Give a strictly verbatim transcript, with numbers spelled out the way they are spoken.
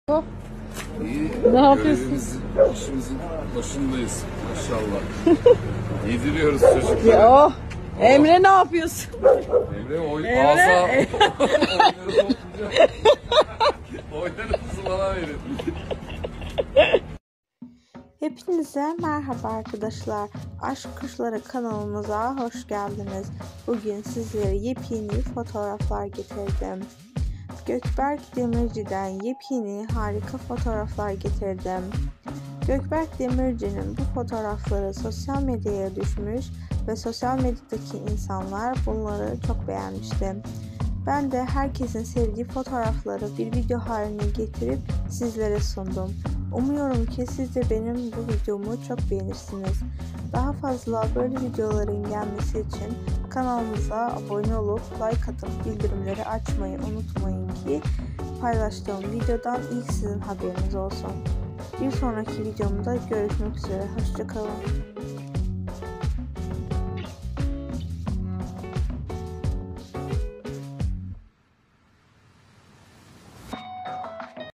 Oh, İyi. ne yapıyorsun? Görevimizin, işimizin başındayız maşallah. Yediriyoruz çocukları. Ya, oh. Emre ne yapıyorsun? Emre oy Emre, asa e- oyları toplayacak. Oylarınızı bana verin. Hepinize merhaba arkadaşlar. Aşk Kuşları kanalımıza hoş geldiniz. Bugün sizlere yepyeni fotoğraflar getirdim. Gökberk Demirci'den yepyeni harika fotoğraflar getirdim. Gökberk Demirci'nin bu fotoğrafları sosyal medyaya düşmüş ve sosyal medyadaki insanlar bunları çok beğenmişti. Ben de herkesin sevdiği fotoğrafları bir video haline getirip sizlere sundum. Umuyorum ki siz de benim bu videomu çok beğenirsiniz. Daha fazla böyle videoların gelmesi için kanalımıza abone olup like atıp bildirimleri açmayı unutmayın ki paylaştığım videodan ilk sizin haberiniz olsun. Bir sonraki videomda görüşmek üzere. Hoşça kalın.